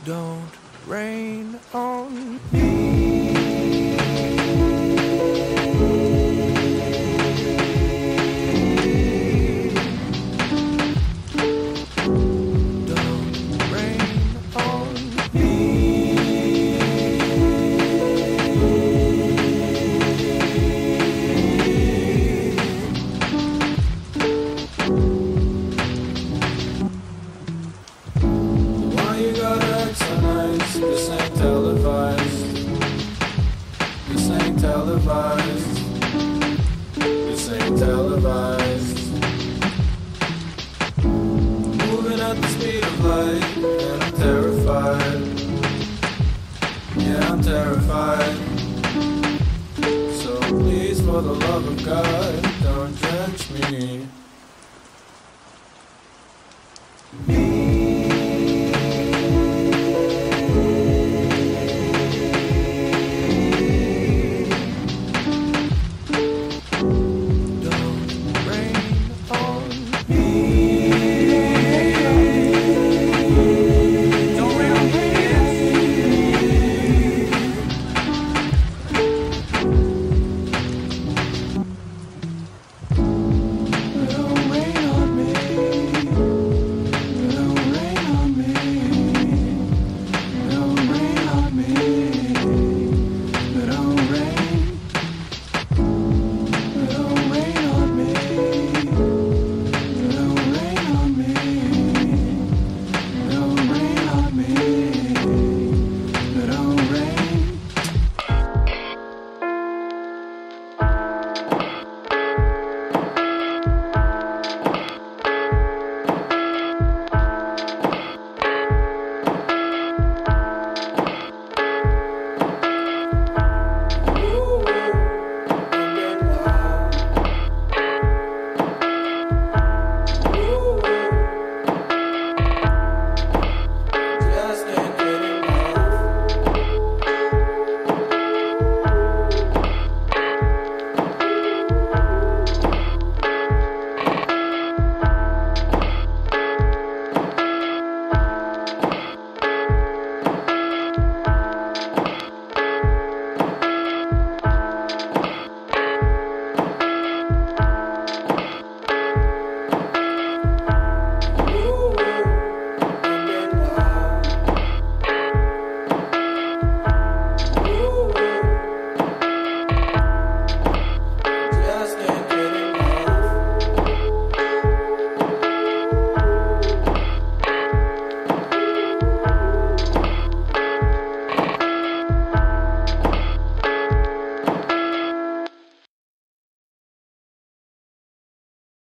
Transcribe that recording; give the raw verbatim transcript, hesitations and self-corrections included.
Don't rain on me. Don't rain on me. Why you gotta act so nice? This ain't televised. This ain't televised. This ain't televised. Moving at the speed of light, and I'm terrified. Yeah, I'm terrified. So please, for the love of God, don't drench me.